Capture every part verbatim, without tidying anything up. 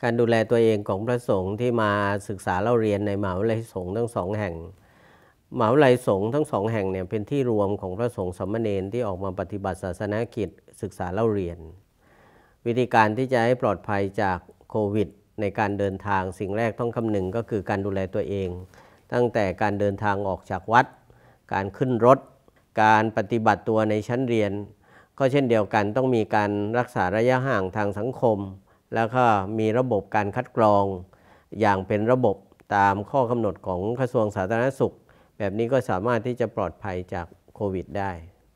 การดูแลตัวเองของพระสงฆ์ที่มาศึกษาเล่าเรียนในมหาวิทยาลัยสงฆ์ทั้งสองแห่งมหาวิทยาลัยสงฆ์ทั้งสองแห่งเนี่ยเป็นที่รวมของพระสงฆ์สามเณรที่ออกมาปฏิบัติศาสนกิจศึกษาเล่าเรียนวิธีการที่จะให้ปลอดภัยจากโควิดในการเดินทางสิ่งแรกต้องคำนึงก็คือการดูแลตัวเองตั้งแต่การเดินทางออกจากวัดการขึ้นรถการปฏิบัติตัวในชั้นเรียนก็เช่นเดียวกันต้องมีการรักษาระยะห่างทางสังคมแล้วก็มีระบบการคัดกรองอย่างเป็นระบบตามข้อกำหนดของกระทรวงสาธารณสุขแบบนี้ก็สามารถที่จะปลอดภัยจากโควิดได้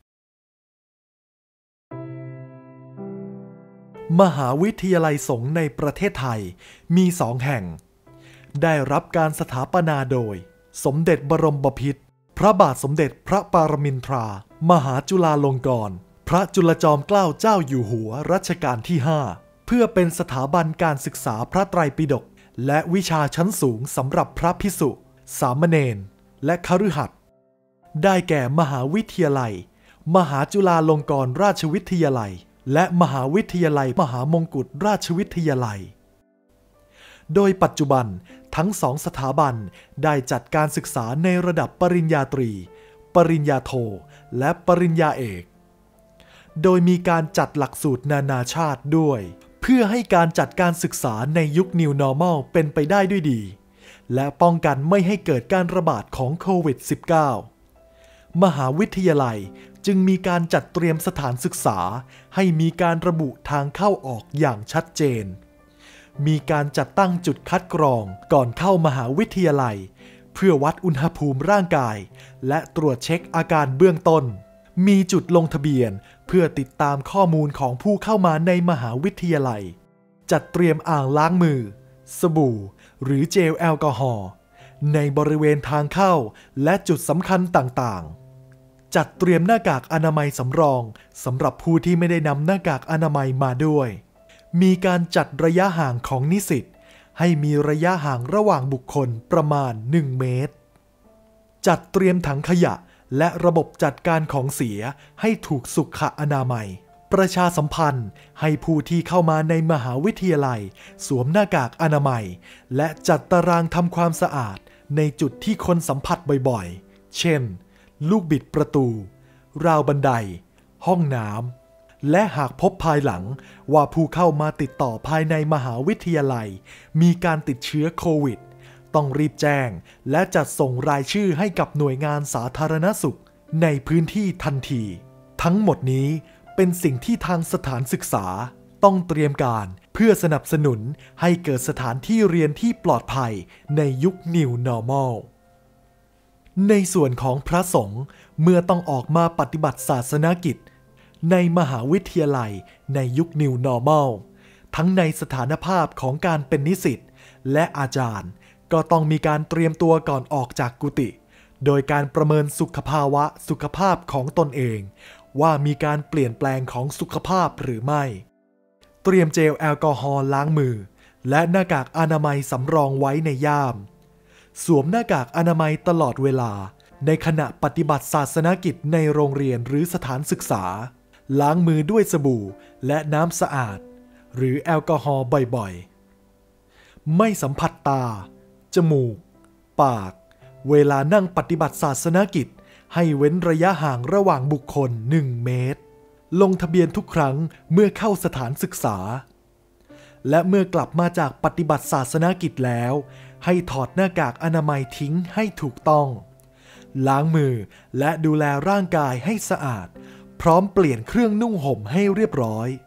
มหาวิทยาลัยสงฆ์ในประเทศไทยมีสองแห่งได้รับการสถาปนาโดยสมเด็จบรมบพิตรพระบาทสมเด็จพระปรมินทรามหาจุฬาลงกรณ์พระจุลจอมเกล้าเจ้าอยู่หัวรัชกาลที่ห้าเพื่อเป็นสถาบันการศึกษาพระไตรปิฎกและวิชาชั้นสูงสำหรับพระภิกษุสามเณรและคฤหัสถ์ได้แก่มหาวิทยาลัยมหาจุฬาลงกรณราชวิทยาลัยและมหาวิทยาลัยมหามงกุฎราชวิทยาลัยโดยปัจจุบันทั้งสองสถาบันได้จัดการศึกษาในระดับปริญญาตรีปริญญาโทและปริญญาเอกโดยมีการจัดหลักสูตรนานาชาติด้วยเพื่อให้การจัดการศึกษาในยุค New Normal เป็นไปได้ด้วยดีและป้องกันไม่ให้เกิดการระบาดของโควิด สิบเก้า มหาวิทยาลัยจึงมีการจัดเตรียมสถานศึกษาให้มีการระบุทางเข้าออกอย่างชัดเจนมีการจัดตั้งจุดคัดกรองก่อนเข้ามหาวิทยาลัยเพื่อวัดอุณหภูมิร่างกายและตรวจเช็คอาการเบื้องต้นมีจุดลงทะเบียนเพื่อติดตามข้อมูลของผู้เข้ามาในมหาวิทยาลัยจัดเตรียมอ่างล้างมือสบู่หรือเจลแอลกอฮอล์ในบริเวณทางเข้าและจุดสำคัญต่างๆจัดเตรียมหน้ากากอนามัยสำรองสำหรับผู้ที่ไม่ได้นำหน้ากากอนามัยมาด้วยมีการจัดระยะห่างของนิสิตให้มีระยะห่างระหว่างบุคคลประมาณหนึ่งเมตรจัดเตรียมถังขยะและระบบจัดการของเสียให้ถูกสุขอนามัยประชาสัมพันธ์ให้ผู้ที่เข้ามาในมหาวิทยาลัยสวมหน้ากากอนามัยและจัดตารางทำความสะอาดในจุดที่คนสัมผัสบ่อยๆเช่นลูกบิดประตูราวบันไดห้องน้ำและหากพบภายหลังว่าผู้เข้ามาติดต่อภายในมหาวิทยาลัยมีการติดเชื้อโควิดต้องรีบแจ้งและจัดส่งรายชื่อให้กับหน่วยงานสาธารณสุขในพื้นที่ทันทีทั้งหมดนี้เป็นสิ่งที่ทางสถานศึกษาต้องเตรียมการเพื่อสนับสนุนให้เกิดสถานที่เรียนที่ปลอดภัยในยุค New Normal ในส่วนของพระสงฆ์เมื่อต้องออกมาปฏิบัติศาสนกิจในมหาวิทยาลัยในยุค New Normal ทั้งในสถานภาพของการเป็นนิสิตและอาจารย์ก็ต้องมีการเตรียมตัวก่อนออกจากกุฏิโดยการประเมินสุขภาวะสุขภาพของตนเองว่ามีการเปลี่ยนแปลงของสุขภาพหรือไม่เตรียมเจลแอลกอฮอล์ล้างมือและหน้ากากอนามัยสำรองไว้ในย่ามสวมหน้ากากอนามัยตลอดเวลาในขณะปฏิบัติศาสนกิจในโรงเรียนหรือสถานศึกษาล้างมือด้วยสบู่และน้ำสะอาดหรือแอลกอฮอล์บ่อยๆไม่สัมผัสตาจมูกปากเวลานั่งปฏิบัติศาสนกิจให้เว้นระยะห่างระหว่างบุคคลหนึ่งเมตรลงทะเบียนทุกครั้งเมื่อเข้าสถานศึกษาและเมื่อกลับมาจากปฏิบัติศาสนกิจแล้วให้ถอดหน้ากากอนามัยทิ้งให้ถูกต้องล้างมือและดูแลร่างกายให้สะอาดพร้อมเปลี่ยนเครื่องนุ่งห่มให้เรียบร้อย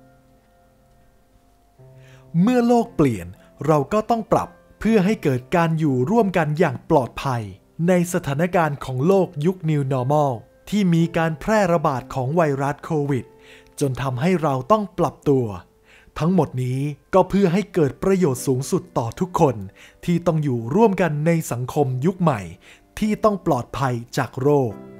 เมื่อโลกเปลี่ยนเราก็ต้องปรับเพื่อให้เกิดการอยู่ร่วมกันอย่างปลอดภัยในสถานการณ์ของโลกยุค New Normal ที่มีการแพร่ระบาดของไวรัสโควิดจนทำให้เราต้องปรับตัวทั้งหมดนี้ก็เพื่อให้เกิดประโยชน์สูงสุดต่อทุกคนที่ต้องอยู่ร่วมกันในสังคมยุคใหม่ที่ต้องปลอดภัยจากโรค